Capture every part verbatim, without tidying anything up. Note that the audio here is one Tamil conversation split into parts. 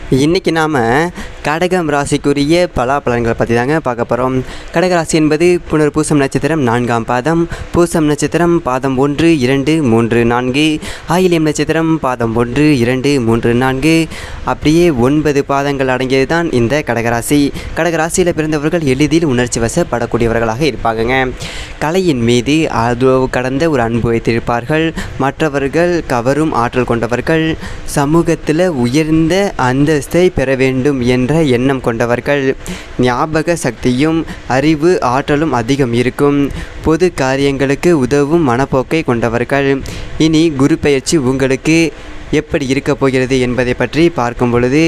இன்றைக்கி நாம் கடகம் ராசிக்குரிய பலாபலன்களை பற்றி தாங்க பார்க்க போகிறோம். கடகராசி என்பது புனர் பூசம் நட்சத்திரம் நான்காம் பாதம், பூசம் நட்சத்திரம் பாதம் ஒன்று இரண்டு மூன்று நான்கு, ஆயிலியம் நட்சத்திரம் பாதம் ஒன்று இரண்டு மூன்று நான்கு, அப்படியே ஒன்பது பாதங்கள் அடங்கியது தான் இந்த கடகராசி. கடகராசியில் பிறந்தவர்கள் எளிதில் உணர்ச்சி வசப்படக்கூடியவர்களாக இருப்பாங்கங்க. கலையின் மீது அளவு கடந்த ஒரு அன்பு வைத்திருப்பார்கள். மற்றவர்கள் கவரும் ஆற்றல் கொண்டவர்கள். சமூகத்தில் உயர்ந்த அந்தஸ்தை பெற வேண்டும் என்ற எண்ணம் கொண்டவர்கள். ஞாபக சக்தியும் அறிவு ஆற்றலும் அதிகம் இருக்கும். பொது காரியங்களுக்கு உதவும் மனப்போக்கை கொண்டவர்கள். இனி குரு பெயர்ச்சி உங்களுக்கு எப்படி இருக்கப் போகிறது என்பதை பற்றி பார்க்கும் பொழுது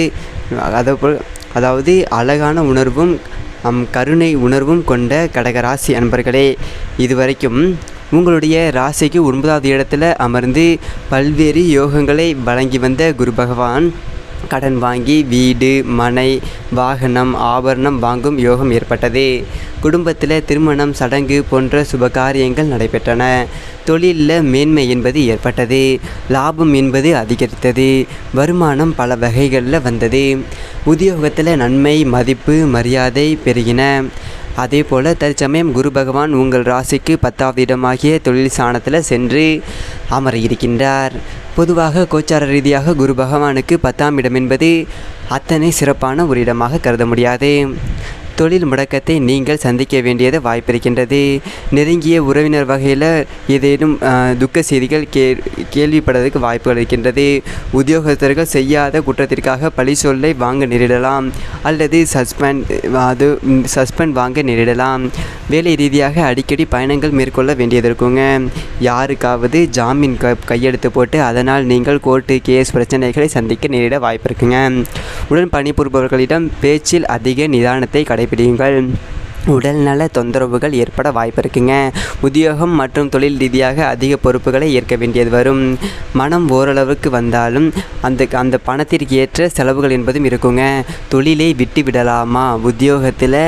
அதாவது அழகான உணர்வும் கருணை உணர்வும் கொண்ட கடகராசி அன்பர்களே, இதுவரைக்கும் உங்களுடைய ராசிக்கு ஒன்பதாவது இடத்துல அமர்ந்து பல்வேறு யோகங்களை வழங்கி வந்த குரு பகவான் கடன் வாங்கி வீடு மனை வாகனம் ஆபரணம் வாங்கும் யோகம் ஏற்பட்டது. குடும்பத்தில் திருமணம் சடங்கு போன்ற சுபகாரியங்கள் நடைபெற்றன. தொழிலில் மேன்மை என்பது ஏற்பட்டது. லாபம் என்பது அதிகரித்தது. வருமானம் பல வகைகளில் வந்தது. உத்தியோகத்தில் நன்மை மதிப்பு மரியாதை பெருகின. அதே போல் தற்சமயம் குரு பகவான் உங்கள் ராசிக்கு பத்தாவது இடமாகிய தொழில் ஸ்தானத்தில் சென்று அமர இருக்கின்றார். பொதுவாக கோச்சார ரீதியாக குரு பகவானுக்கு பத்தாம் இடம் என்பது அத்தனை சிறப்பான ஒரு இடமாக கருத முடியாது. தொழில் முடக்கத்தை நீங்கள் சந்திக்க வேண்டியது வாய்ப்பிருக்கின்றது. நெருங்கிய உறவினர் வகையில் ஏதேனும் துக்க செய்திகள் கே கேள்விப்படுவதற்கு வாய்ப்புகள் இருக்கின்றது. உத்தியோகஸ்தர்கள் செய்யாத குற்றத்திற்காக பழி சொல்லை வாங்க நேரிடலாம் அல்லது சஸ்பெண்ட் அது சஸ்பெண்ட் வாங்க நேரிடலாம். வேலை ரீதியாக அடிக்கடி பயணங்கள் மேற்கொள்ள வேண்டியது இருக்குங்க. யாருக்காவது ஜாமீன் க கையெழுத்து போட்டு அதனால் நீங்கள் கோர்ட்டு கேஸ் பிரச்சனைகளை சந்திக்க நேரிட வாய்ப்பு இருக்குங்க. உடன் பணிபுரிபவர்களிடம் பேச்சில் அதிக நிதானத்தை கடைபிடியுங்கள். உடல்நல தொந்தரவுகள் ஏற்பட வாய்ப்பு இருக்குங்க. உத்தியோகம் மற்றும் தொழில் ரீதியாக அதிக பொறுப்புகளை ஏற்க வேண்டியது வரும். மனம் ஓரளவுக்கு வந்தாலும் அந்த அந்த பணத்திற்கு ஏற்ற செலவுகள் என்பதும் இருக்குங்க. தொழிலை விட்டு விடலாமா உத்தியோகத்தில்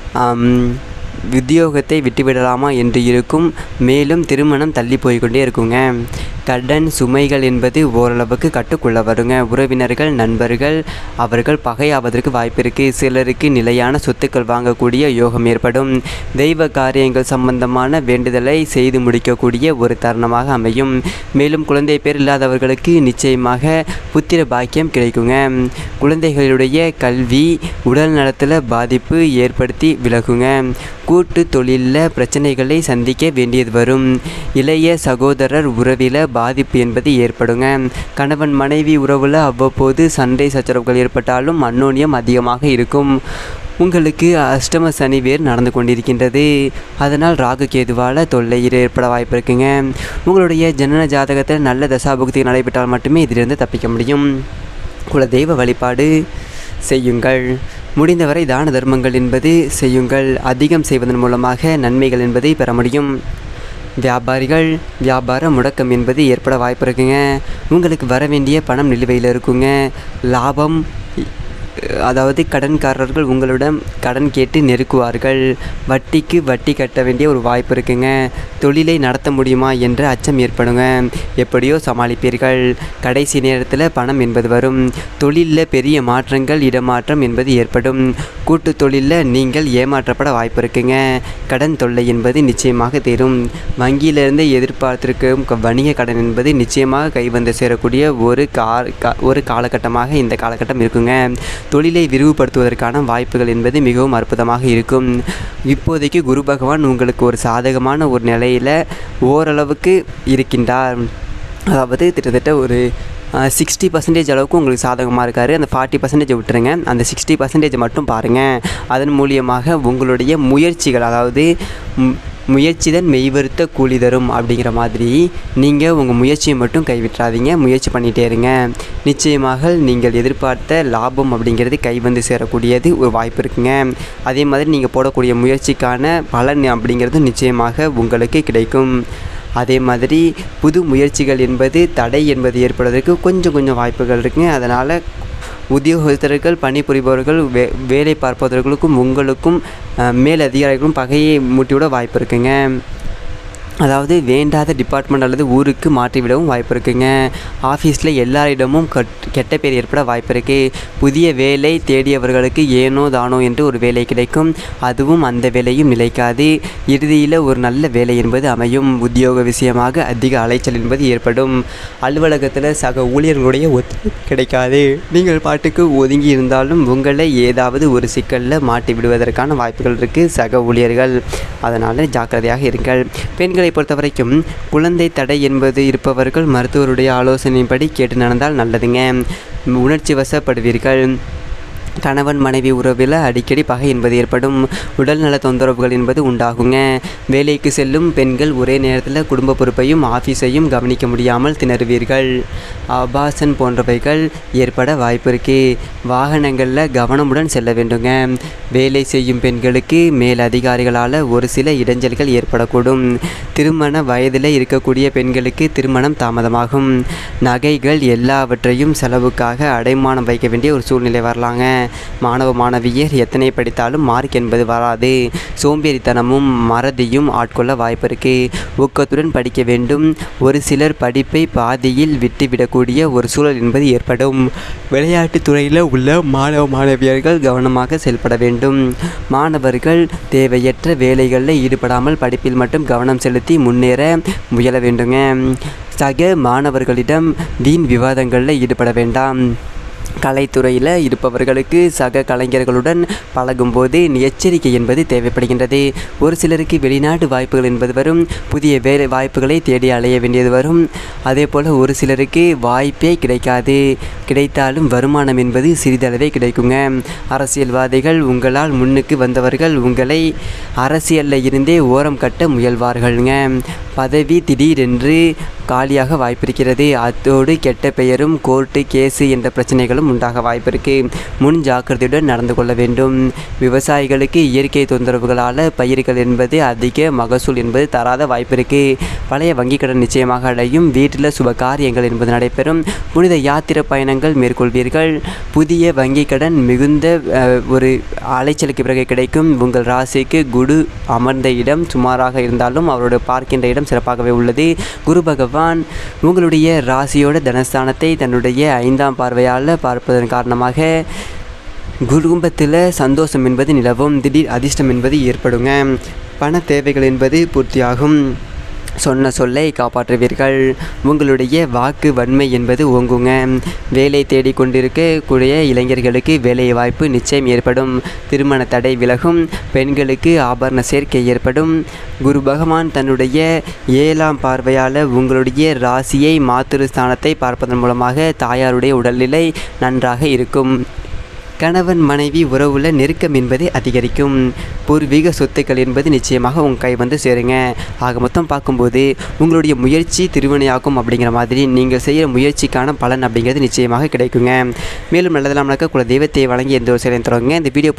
உத்தியோகத்தை விட்டுவிடலாமா என்று இருக்கும். மேலும் திருமணம் தள்ளி போய்கொண்டே இருக்குங்க. கடன் சுமைகள் என்பது ஓரளவுக்கு கட்டுக்குள்ள வருங்க. உறவினர்கள் நண்பர்கள் அவர்கள் பகையாவதற்கு வாய்ப்பு இருக்குது. சிலருக்கு நிலையான சொத்துக்கள் வாங்கக்கூடிய யோகம் ஏற்படும். தெய்வ காரியங்கள் சம்பந்தமான வேண்டுதலை செய்து முடிக்கக்கூடிய ஒரு தருணமாக அமையும். மேலும் குழந்தை பேர் இல்லாதவர்களுக்கு நிச்சயமாக புத்திர பாக்கியம் கிடைக்குங்க. குழந்தைகளுடைய கல்வி உடல் நலத்தில் பாதிப்பு ஏற்படுத்தி விலகுங்க. கூட்டு தொழிலில் பிரச்சனைகளை சந்திக்க வேண்டியது வரும். இளைய சகோதரர் உறவில் பாதிப்பு என்பது ஏற்படுங்க. கணவன் மனைவி உறவில் அவ்வப்போது சண்டை சச்சரவுகள் ஏற்பட்டாலும் அந்யோன்யம் அதிகமாக இருக்கும். உங்களுக்கு அஷ்டம சனி வேர் நடந்து கொண்டிருக்கின்றது. அதனால் ராகு கேதுவால் தொல்லை ஏற்பட வாய்ப்பு இருக்குங்க. உங்களுடைய ஜனன ஜாதகத்தில் நல்ல தசாபுக்தி நடைபெற்றால் மட்டுமே இதிலிருந்து தப்பிக்க முடியும். குல தெய்வ வழிபாடு செய்யுங்கள். முடிந்தவரை தான தர்மங்கள் என்பது செய்யுங்கள். அதிகம் செய்வதன் மூலமாக நன்மைகள் என்பதை பெற முடியும். வியாபாரிகள் வியாபார முடக்கம் என்பது ஏற்பட வாய்ப்பு இருக்குங்க. உங்களுக்கு வர வேண்டிய பணம் நிலுவையில் இருக்குங்க. லாபம் அதாவது கடன்காரர்கள் உங்களிடம் கடன் கேட்டு நெருக்குவார்கள். வட்டிக்கு வட்டி கட்ட வேண்டிய ஒரு வாய்ப்பு இருக்குங்க. தொழிலை நடத்த முடியுமா என்ற அச்சம் ஏற்படுங்க. எப்படியோ சமாளிப்பீர்கள். கடைசி நேரத்தில் பணம் என்பது வரும். தொழிலில் பெரிய மாற்றங்கள் இடமாற்றம் என்பது ஏற்படும். கூட்டு தொழிலில் நீங்கள் ஏமாற்றப்பட வாய்ப்பு இருக்குங்க. கடன் தொல்லை என்பது நிச்சயமாக தீரும். வங்கியிலிருந்து எதிர்பார்த்திருக்கும் வணிக கடன் என்பது நிச்சயமாக கைவந்து சேரக்கூடிய ஒரு கா ஒரு காலகட்டமாக இந்த காலகட்டம் இருக்குங்க. தொழிலை விரிவுபடுத்துவதற்கான வாய்ப்புகள் என்பது மிகவும் அற்புதமாக இருக்கும். இப்போதைக்கு குரு பகவான் உங்களுக்கு ஒரு சாதகமான ஒரு நிலையில் ஓரளவுக்கு இருக்கின்றார். அதாவது கிட்டத்தட்ட ஒரு சிக்ஸ்டி பர்சன்டேஜ் அளவுக்கு உங்களுக்கு சாதகமாக இருக்கார். அந்த ஃபார்ட்டி பர்சன்டேஜ் விட்டுருங்க. அந்த சிக்ஸ்டி பர்சன்டேஜ் மட்டும் பாருங்கள். அதன் மூலியமாக உங்களுடைய முயற்சிகள் அதாவது முயற்சிதான் மெய்வருத்த கூலி தரும் அப்படிங்கிற மாதிரி நீங்கள் உங்கள் முயற்சியை மட்டும் கைவிட்டுறாதீங்க. முயற்சி பண்ணிகிட்டே இருங்க. நிச்சயமாக நீங்கள் எதிர்பார்த்த லாபம் அப்படிங்கிறது கை வந்து சேரக்கூடியது ஒரு வாய்ப்பு இருக்குங்க. அதே மாதிரி நீங்கள் போடக்கூடிய முயற்சிக்கான பலன் அப்படிங்கிறது நிச்சயமாக உங்களுக்கு கிடைக்கும். அதே மாதிரி புது முயற்சிகள் என்பது தடை என்பது ஏற்படுவதற்கு கொஞ்சம் கொஞ்சம் வாய்ப்புகள் இருக்குங்க. அதனால் உத்தியோகஸ்தர்கள் பணிபுரிபவர்கள் வே வேலை பார்ப்பவர்களுக்கும் உங்களுக்கும் மேல் அதிகாரிகளுக்கும் பகையை மூட்டிவிட வாய்ப்பு இருக்குங்க. அதாவது வேண்டாத டிபார்ட்மெண்ட் அல்லது ஊருக்கு மாற்றிவிடவும் வாய்ப்பு இருக்குங்க. ஆஃபீஸில் எல்லாரிடமும் கட் கெட்ட பேர் ஏற்பட வாய்ப்பு இருக்குது. புதிய வேலை தேடியவர்களுக்கு ஏனோ தானோ என்று ஒரு வேலை கிடைக்கும். அதுவும் அந்த வேலையும் நிலைக்காது. இறுதியில் ஒரு நல்ல வேலை என்பது அமையும். உத்தியோக விஷயமாக அதிக அலைச்சல் என்பது ஏற்படும். அலுவலகத்தில் சக ஊழியர்களுடைய ஒத்துழைப்பு கிடைக்காது. நீங்கள் பாட்டுக்கு ஒதுங்கி இருந்தாலும் உங்களை ஏதாவது ஒரு சிக்கலில் மாட்டி விடுவதற்கான வாய்ப்புகள் இருக்குது சக ஊழியர்கள். அதனால் ஜாக்கிரதையாக இருங்கள். பெண்களை பொறுத்த வரைக்கும் குழந்தை தடை என்பது இருப்பவர்கள் மருத்துவருடைய ஆலோசனைப்படி கேட்டு நடந்தால் நல்லதுங்க. உணர்ச்சி வசப்படுவீர்கள். கணவன் மனைவி உறவில் அடிக்கடி பகை என்பது ஏற்படும். உடல்நல தொந்தரவுகள் என்பது உண்டாகுங்க. வேலைக்கு செல்லும் பெண்கள் ஒரே நேரத்தில் குடும்ப பொறுப்பையும் ஆஃபீஸையும் கவனிக்க முடியாமல் திணறுவீர்கள். ஆபாசன் போன்றவைகள் ஏற்பட வாய்ப்பு இருக்கு. வாகனங்களில் கவனமுடன் செல்ல வேண்டுங்க. வேலை செய்யும் பெண்களுக்கு மேல் அதிகாரிகளால் ஒரு சில இடைஞ்சல்கள் ஏற்படக்கூடும். திருமண வயதில் இருக்கக்கூடிய பெண்களுக்கு திருமணம் தாமதமாகும். நகைகள் எல்லாவற்றையும் செலவுக்காக அடைமானம் வைக்க வேண்டிய ஒரு சூழ்நிலை வரலாங்க. மாணவ மாணவியர் எத்தனை படித்தாலும் மார்க் என்பது வராது. சோம்பேறித்தனமும் மறதியும் ஆட்கொள்ள வாய்ப்பு இருக்கு. ஊக்கத்துடன் படிக்க வேண்டும். ஒரு சிலர் படிப்பை பாதியில் விட்டுவிடக்கூடிய ஒரு சூழல் என்பது ஏற்படும். விளையாட்டுத் துறையில் உள்ள மாணவ மாணவியர்கள் கவனமாக செயல்பட வேண்டும். மாணவர்கள் தேவையற்ற வேலைகளில் ஈடுபடாமல் படிப்பில் மட்டும் கவனம் செலுத்தி முன்னேற முயல வேண்டுங்க. சக மாணவர்களிடம் வீண் விவாதங்களில் ஈடுபட வேண்டாம். கலைத்துறையில் இருப்பவர்களுக்கு சக கலைஞர்களுடன் பழகும்போது எச்சரிக்கை என்பது தேவைப்படுகின்றது. ஒரு சிலருக்கு வெளிநாட்டு வாய்ப்புகள் என்பது வரும். புதிய வேலை வாய்ப்புகளை தேடி அலைய வேண்டியது வரும். அதே போல் ஒரு சிலருக்கு வாய்ப்பே கிடைக்காது. கிடைத்தாலும் வருமானம் என்பது சிறிதளவே கிடைக்குங்க. அரசியல்வாதிகள் உங்களால் முன்னுக்கு வந்தவர்கள் உங்களை அரசியலில் இருந்தே ஓரம் கட்ட முயல்வார்கள்ங்க. பதவி திடீரென்று காலியாக வாய்ப்பிருக்கிறது. அத்தோடு கெட்ட பெயரும் கோர்ட்டு கேஸு என்ற பிரச்சனைகளும் உண்டாக வாய்ப்பு இருக்குது. முன் ஜாக்கிரதையுடன் நடந்து கொள்ள வேண்டும். விவசாயிகளுக்கு இயற்கை தொந்தரவுகளால் பயிர்கள் என்பது அதிக மகசூல் என்பது தராத வாய்ப்பு இருக்குது. பழைய வங்கிக் கடன் நிச்சயமாக அடையும். வீட்டில் சுப காரியங்கள் என்பது நடைபெறும். புனித யாத்திரை பயணங்கள் மேற்கொள்வீர்கள். புதிய வங்கிக் கடன் மிகுந்த ஒரு அலைச்சலுக்கு பிறகு கிடைக்கும். உங்கள் ராசிக்கு குரு அமர்ந்த இடம் சுமாராக இருந்தாலும் அவரோட பார்க்கின்ற இடம் சிறப்பாகவே உள்ளது. குரு பகவான் உங்களுடைய ராசியோட தனஸ்தானத்தை தன்னுடைய ஐந்தாம் பார்வையால் பார்ப்பதன் காரணமாக குடும்பத்தில் சந்தோஷம் என்பது நிலவும். திடீர் அதிர்ஷ்டம் என்பது ஏற்படுங்க. பண தேவைகள் என்பது பூர்த்தியாகும். சொன்ன சொல்லை காப்பாற்றுவீர்கள். உங்களுடைய வாக்கு வன்மை என்பது ஓங்குங்க. வேலை தேடிக்கொண்டிருக்கக்கூடிய இளைஞர்களுக்கு வேலை வாய்ப்பு நிச்சயம் ஏற்படும். திருமண தடை விலகும். பெண்களுக்கு ஆபரண சேர்க்கை ஏற்படும். குரு பகவான் தன்னுடைய ஏழாம் பார்வையால் உங்களுடைய ராசியை மாத்திருஸ்தானத்தை பார்ப்பதன் மூலமாக தாயாருடைய உடல்நிலை நன்றாக இருக்கும். கணவன் மனைவி உறவுல நெருக்கம் என்பது அதிகரிக்கும். பூர்வீக சொத்துக்கள் என்பது நிச்சயமாக உங்கள் கை வந்து சேருங்க. ஆக மொத்தம் பார்க்கும்போது உங்களுடைய முயற்சி திருவினையாகும் அப்படிங்கிற மாதிரி நீங்கள் செய்கிற முயற்சிக்கான பலன் அப்படிங்கிறது நிச்சயமாக கிடைக்குங்க. மேலும் நல்லதெல்லாம் நடக்க குல தெய்வத்தை வழங்கி எந்த ஒரு செயலையும் தொடங்குங்க. இந்த வீடியோ